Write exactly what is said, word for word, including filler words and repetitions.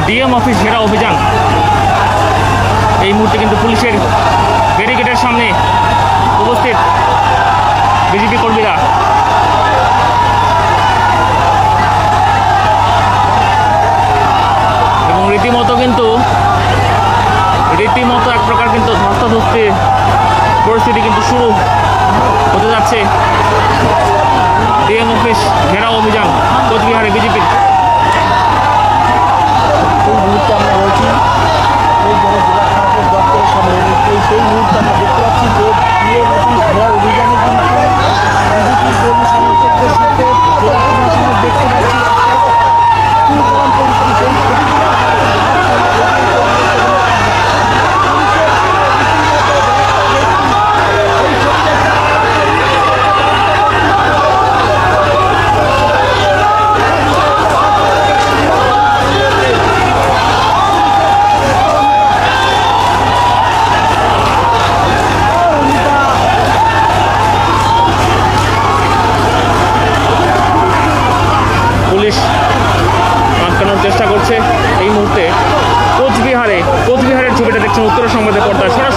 DM office ঘেরা অভিযান। এই মুহূর্তে কিন্তু পুলিশের ব্যারিকেডের সামনে উপস্থিত বিজেপি কর্মীরা। এবং রীতিমতো কিন্তু রীতিমতো এক প্রকার কিন্তু ধস্তাধস্তি পরিস্থিতি কিন্তু শুরু হতে যাচ্ছে। ডিএম অফিস ঘেরাও অভিযান কোচবিহারে বিজেপির। এই মুহূর্তে আমরা রয়েছি এই জেলা খারাপের দপ্তরের সামনে। সেই মুহূর্তে আমরা দেখতে পাচ্ছি যে ডিএম অফিস ঘেরাও অভিযানে কিন্তু বিজেপির কর্মী সমর্থকদের সাথে জেলা প্রশাসনের দেখতে পাচ্ছি তুলকালাম পরিস্থিতি। পুলিশ আটকানোর চেষ্টা করছে। এই মুহূর্তে কোচবিহারে কোচবিহারের ছবিটা দেখছেন উত্তর সংবাদের পর্দায়।